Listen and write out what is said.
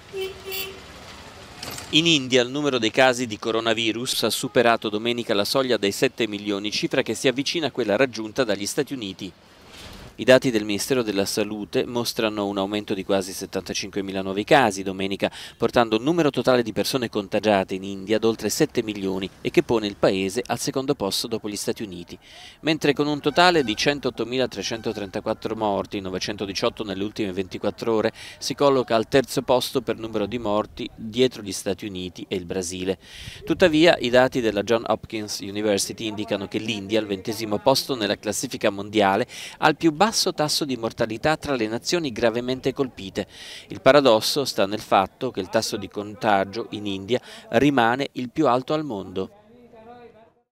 In India il numero dei casi di coronavirus ha superato domenica la soglia dei 7 milioni, cifra che si avvicina a quella raggiunta dagli Stati Uniti. I dati del Ministero della Salute mostrano un aumento di quasi 75.000 nuovi casi domenica, portando il numero totale di persone contagiate in India ad oltre 7 milioni e che pone il paese al secondo posto dopo gli Stati Uniti, mentre con un totale di 108.334 morti, 918 nelle ultime 24 ore, si colloca al terzo posto per numero di morti dietro gli Stati Uniti e il Brasile. Tuttavia, i dati della Johns Hopkins University indicano che l'India, al 20° posto nella classifica mondiale, ha il più basso tasso di mortalità tra le nazioni gravemente colpite. Il paradosso sta nel fatto che il tasso di contagio in India rimane il più alto al mondo.